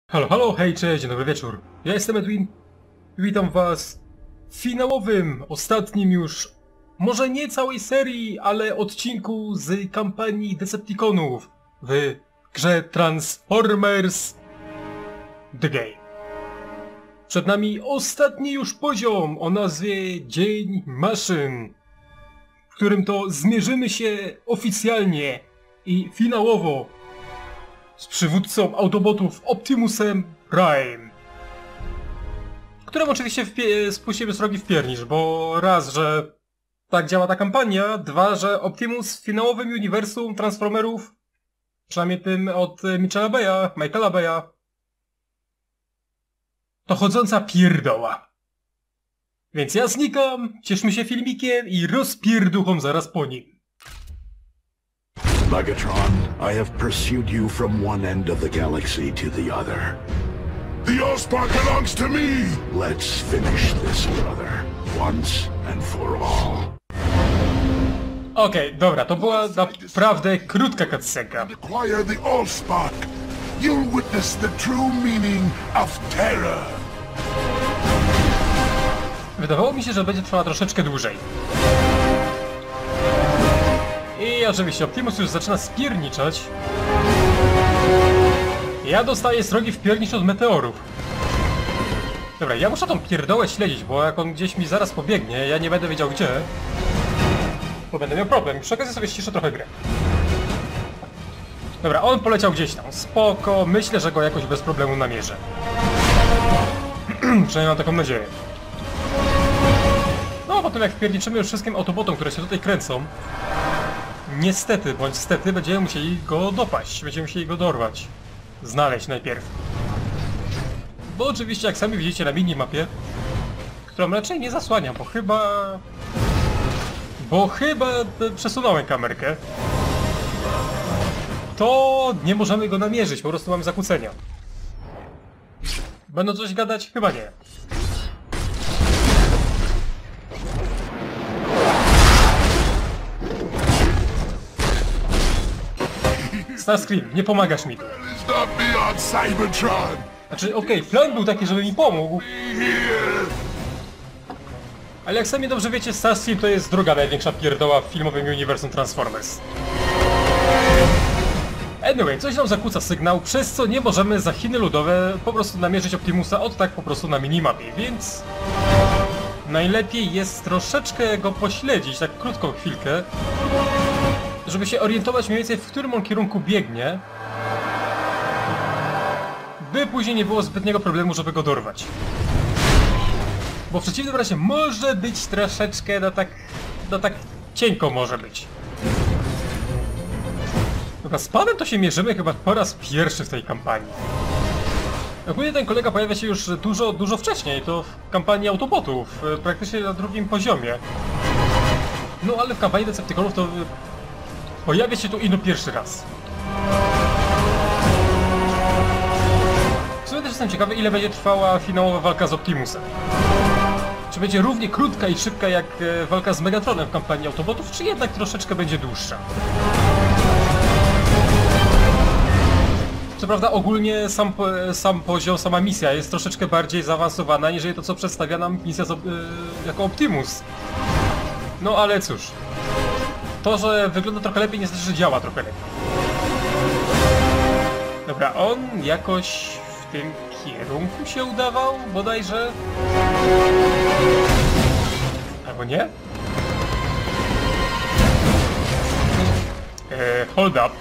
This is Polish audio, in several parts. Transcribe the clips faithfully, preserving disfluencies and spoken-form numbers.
Halo, halo, hej, cześć, dzień dobry wieczór. Ja jestem Edwin. Witam was w finałowym, ostatnim już, może nie całej serii, ale odcinku z kampanii Decepticonów w grze Transformers The Game. Przed nami ostatni już poziom o nazwie Dzień Maszyn, w którym to zmierzymy się oficjalnie i finałowo z przywódcą Autobotów Optimusem Prime. Którym oczywiście spuścimy srogi w piernicz, bo raz, że tak działa ta kampania, dwa, że Optimus w finałowym uniwersum Transformerów, przynajmniej tym od Michaela Baya, Michaela Baya, to chodząca pierdoła. Więc ja znikam, cieszmy się filmikiem i rozpierduchom zaraz po nim. Megatron, I have pursued you from one end of the galaxy to the other. The Allspark belongs to me! Let's finish this, brother. Once and for all. Okej, okay, dobra, to była naprawdę krótka cutscenka. Acquire the Allspark. You'll witness the true meaning of terror. Wydawało mi się, że będzie trwała troszeczkę dłużej. I oczywiście Optimus już zaczyna spierniczać. Ja dostaję srogi wpiernicz od meteorów. Dobra, ja muszę tą pierdołę śledzić, bo jak on gdzieś mi zaraz pobiegnie, ja nie będę wiedział gdzie, to będę miał problem. Przy okazji sobie ściszę trochę grę. Dobra, on poleciał gdzieś tam. Spoko, myślę, że go jakoś bez problemu namierzę. Przynajmniej mam taką nadzieję. No, potem jak wpierniczymy już wszystkim Autobotom, które się tutaj kręcą, niestety, bądź stety, będziemy musieli go dopaść, będziemy musieli go dorwać. Znaleźć najpierw. Bo oczywiście, jak sami widzicie na minimapie, którą raczej nie zasłaniam, bo chyba... Bo chyba przesunąłem kamerkę. To nie możemy go namierzyć, po prostu mamy zakłócenia. Będą coś gadać? Chyba nie. Starscream, nie pomagasz mi tu. Znaczy, okej, okay, plan był taki, żeby mi pomógł. Ale jak sami dobrze wiecie, Starscream to jest druga największa pierdoła w filmowym uniwersum Transformers. Anyway, coś nam zakłóca sygnał, przez co nie możemy za Chiny ludowe po prostu namierzyć Optimusa od tak po prostu na minimapie, więc... najlepiej jest troszeczkę go pośledzić, tak krótką chwilkę, żeby się orientować mniej więcej, w którym on kierunku biegnie, by później nie było zbytniego problemu, żeby go dorwać. Bo w przeciwnym razie może być troszeczkę, no tak, no tak cienko może być. Dobra, z panem to się mierzymy chyba po raz pierwszy w tej kampanii. Ogólnie ten kolega pojawia się już dużo, dużo wcześniej, to w kampanii Autobotów, praktycznie na drugim poziomie. No ale w kampanii Decepticonów to pojawia się tu ino pierwszy raz. W sumie też jestem ciekawy, ile będzie trwała finałowa walka z Optimusem. Czy będzie równie krótka i szybka jak walka z Megatronem w kampanii Autobotów, czy jednak troszeczkę będzie dłuższa? Co prawda ogólnie sam, sam poziom, sama misja jest troszeczkę bardziej zaawansowana, niż to co przedstawia nam misja z, yy, jako Optimus. No ale cóż. To, że wygląda trochę lepiej, nie znaczy, że działa trochę lepiej. Dobra, on jakoś w tym kierunku się udawał, bodajże. Albo nie? Eee, hold up.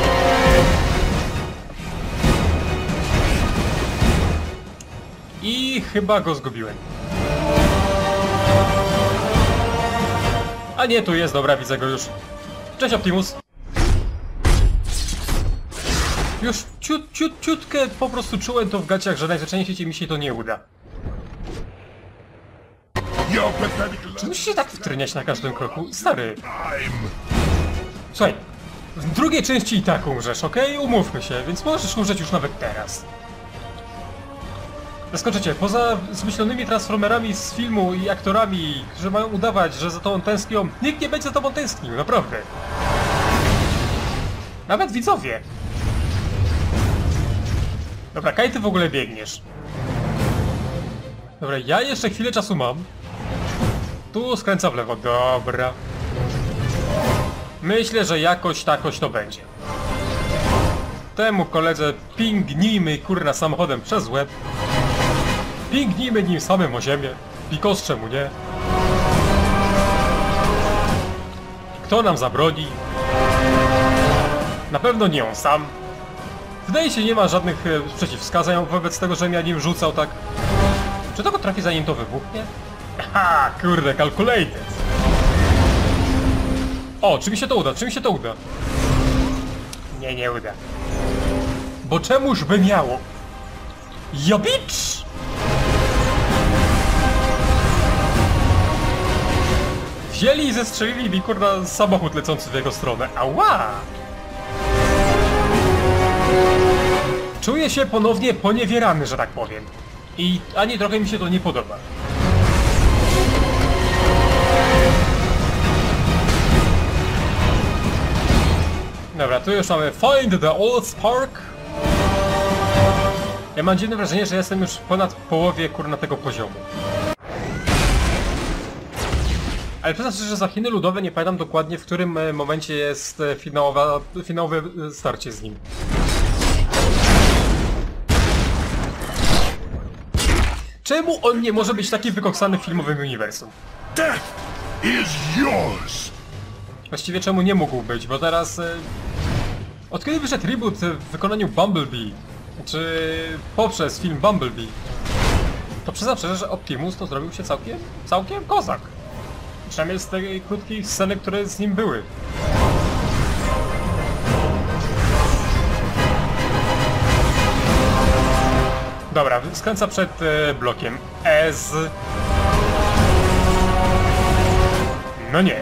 I chyba go zgubiłem. A nie, tu jest, dobra, widzę go już. Cześć Optimus. Już ciut, ciut, ciutkę po prostu czułem to w gaciach, że najzwyczajniej w świecie mi się to nie uda. Czy musisz się tak wtryniać na każdym kroku? Stary. Słuchaj, w drugiej części i tak umrzesz, okej? Okay? Umówmy się, więc możesz umrzeć już nawet teraz. Zaskoczycie, poza zmyślonymi transformerami z filmu i aktorami, którzy mają udawać, że za tobą tęsknią, nikt nie będzie za tobą tęsknił, naprawdę. Nawet widzowie. Dobra, kaj ty w ogóle biegniesz? Dobra, ja jeszcze chwilę czasu mam. Tu skręca w lewo, dobra. Myślę, że jakoś takoś to będzie. Temu koledze pingnijmy kurna samochodem przez łeb. Pingnijmy nim samym o ziemię. Pikos czemu nie? Kto nam zabroni? Na pewno nie on sam. Wydaje się, nie ma żadnych e, przeciwwskazań wobec tego, że ja nim rzucał tak. Czy to go trafi zanim to wybuchnie? Ha, kurde, calculated. O, czy mi się to uda? Czy mi się to uda? Nie, nie uda. Bo czemuż by miało? Ja bitch! Wzięli i zestrzelili mi kurna samochód lecący w jego stronę. Ała! Czuję się ponownie poniewierany, że tak powiem. I ani trochę mi się to nie podoba. Dobra, tu już mamy Find the Old Spark. Ja mam dziwne wrażenie, że jestem już ponad połowie kurna tego poziomu. Ale przyznam szczerze, że za Chiny Ludowe nie pamiętam dokładnie, w którym momencie jest finałowa, finałowe starcie z nim. Czemu on nie może być taki wykoksany w filmowym uniwersum? Death is yours! Właściwie czemu nie mógł być, bo teraz... E, od kiedy wyszedł reboot w wykonaniu Bumblebee, czy poprzez film Bumblebee, to przyznam szczerze, że Optimus to zrobił się całkiem, całkiem kozak. Przynajmniej z tej krótkiej sceny, które z nim były. Dobra, skręca przed e, blokiem S. No nie.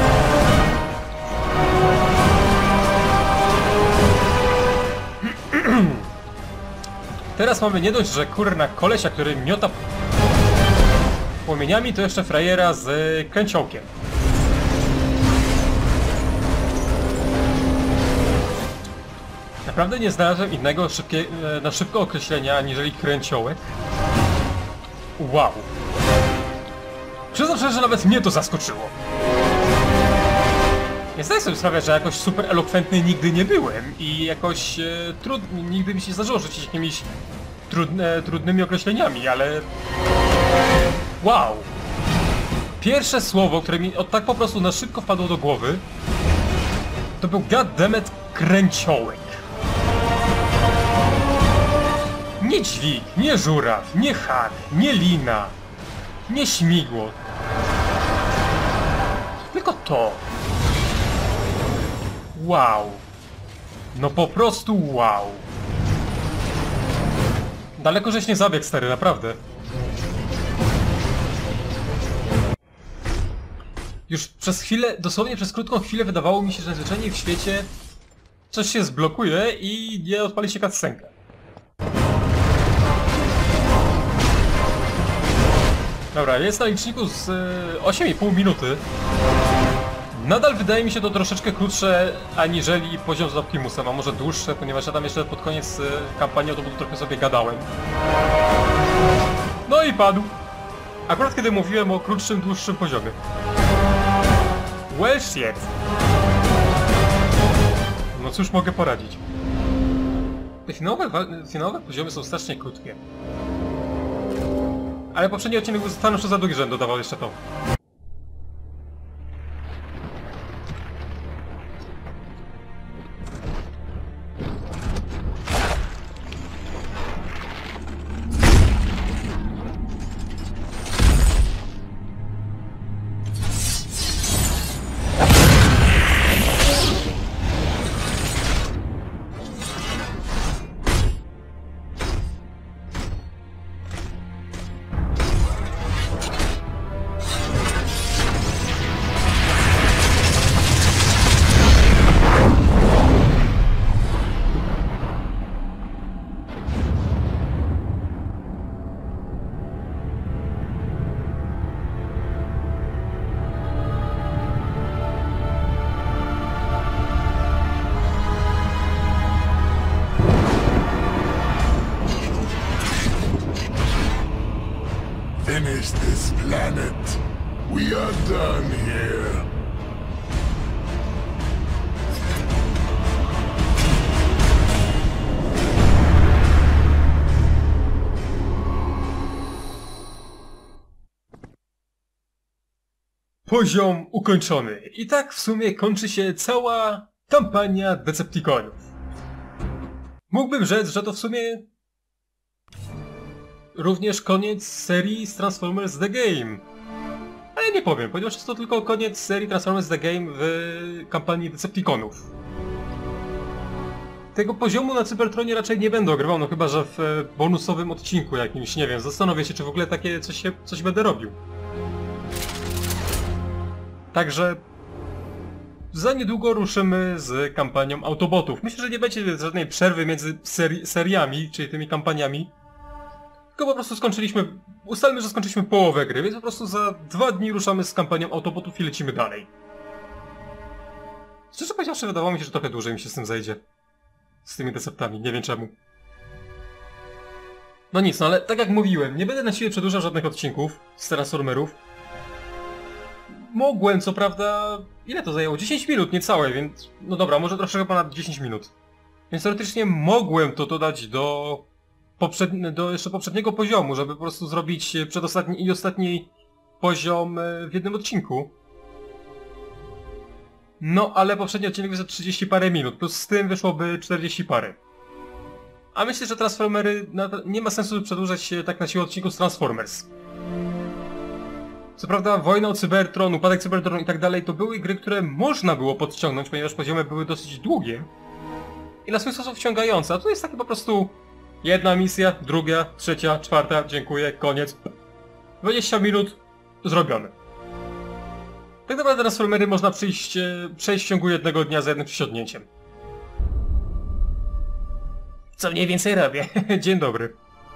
Teraz mamy nie dość, że kurna kolesia, który miota płomieniami, to jeszcze frajera z kręciołkiem. Naprawdę nie znalazłem innego szybkie, na szybko określenia aniżeli kręciołek. Wow. Przyznam szczerze, że nawet mnie to zaskoczyło. Nie zdaję sobie sprawy, że jakoś super elokwentny nigdy nie byłem i jakoś e, trud... nigdy mi się zdarzyło rzucić jakimiś trudne, trudnymi określeniami, ale... Wow! Pierwsze słowo, które mi od tak po prostu na szybko wpadło do głowy, to był goddammit kręciołek. Nie dźwig, nie żuraw, nie hak, nie lina, nie śmigło. Tylko to. Wow. No po prostu wow. Daleko żeś nie zabiegł, stary, naprawdę. Już przez chwilę, dosłownie przez krótką chwilę wydawało mi się, że najzwyczajniej w świecie coś się zblokuje i nie odpali się cutscenka. Dobra, jest na liczniku z y, osiem i pół minuty. Nadal wydaje mi się to troszeczkę krótsze aniżeli poziom z Optimusem, a może dłuższe, ponieważ ja tam jeszcze pod koniec y, kampanii to trochę sobie gadałem. No i padł. Akurat kiedy mówiłem o krótszym, dłuższym poziomie. Well shit. No cóż mogę poradzić. Te finałowe, finałowe poziomy są strasznie krótkie. Ale poprzedni odcinek był stanowczo za długi, że dodawał jeszcze to. finish this planet. We are done here. Poziom ukończony. I tak w sumie kończy się cała kampania Decepticonów. Mógłbym rzec, że to w sumie również koniec serii z Transformers The Game. Ale nie powiem, ponieważ jest to tylko koniec serii Transformers The Game w kampanii Decepticonów. Tego poziomu na Cybertronie raczej nie będę ogrywał, no chyba że w bonusowym odcinku jakimś, nie wiem, zastanowię się, czy w ogóle takie coś, się, coś będę robił. Także za niedługo ruszymy z kampanią Autobotów. Myślę, że nie będzie żadnej przerwy między seri seriami, czyli tymi kampaniami. Tylko po prostu skończyliśmy, ustalmy, że skończyliśmy połowę gry, więc po prostu za dwa dni ruszamy z kampanią Autobotów i lecimy dalej. Szczerze powiedziawszy, wydawało mi się, że trochę dłużej mi się z tym zajdzie. Z tymi deceptami, nie wiem czemu. No nic, no ale tak jak mówiłem, nie będę na siłę przedłużał żadnych odcinków z Transformerów. Mogłem, co prawda... Ile to zajęło? dziesięć minut, niecałe, więc... No dobra, może troszkę ponad dziesięć minut. Więc teoretycznie mogłem to dodać do... Poprzedni... do jeszcze poprzedniego poziomu, żeby po prostu zrobić przedostatni i ostatni poziom w jednym odcinku. No, ale poprzedni odcinek wyszedł trzydzieści parę minut, plus z tym wyszłoby czterdzieści parę. A myślę, że Transformery... Nie ma sensu przedłużać tak na siłę odcinku z Transformers. Co prawda Wojna o Cybertron, Upadek Cybertronu i tak dalej to były gry, które można było podciągnąć, ponieważ poziomy były dosyć długie i na swój sposób wciągające, a tu jest takie po prostu jedna misja, druga, trzecia, czwarta, dziękuję, koniec. dwadzieścia minut, zrobione. Tak naprawdę Transformery można przyjść, przejść w ciągu jednego dnia za jednym przysiągnięciem. Co mniej więcej robię. Dzień dobry.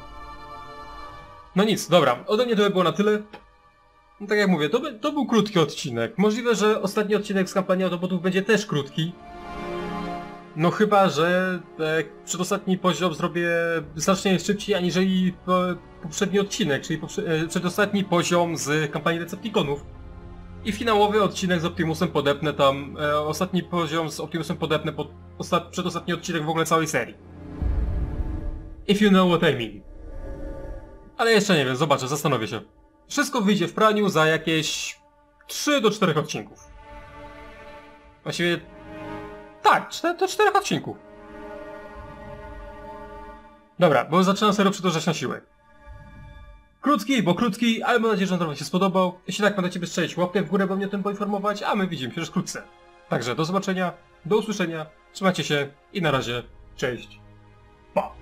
No nic, dobra, ode mnie to by było na tyle. No tak jak mówię, to, by, to był krótki odcinek. Możliwe, że ostatni odcinek z kampanii Autobotów będzie też krótki. No chyba, że e, przedostatni poziom zrobię znacznie szybciej aniżeli po, poprzedni odcinek, czyli poprze e, przedostatni poziom z kampanii Decepticonów. I finałowy odcinek z Optimusem podepnę tam, e, ostatni poziom z Optimusem podepnę pod ostat przedostatni odcinek w ogóle całej serii. If you know what I mean. Ale jeszcze nie wiem, zobaczę, zastanowię się. Wszystko wyjdzie w praniu za jakieś trzy do czterech odcinków. Właściwie... Tak, do czterech odcinków. Dobra, bo zaczynam serio przedłużać na siłę. Krótki, bo krótki, ale mam nadzieję, że on trochę się spodobał. Jeśli tak, pamiętajcie, by strzelić łapkę w górę, bo mnie o tym poinformować, a my widzimy się już wkrótce. Także do zobaczenia, do usłyszenia, trzymajcie się i na razie, cześć, pa!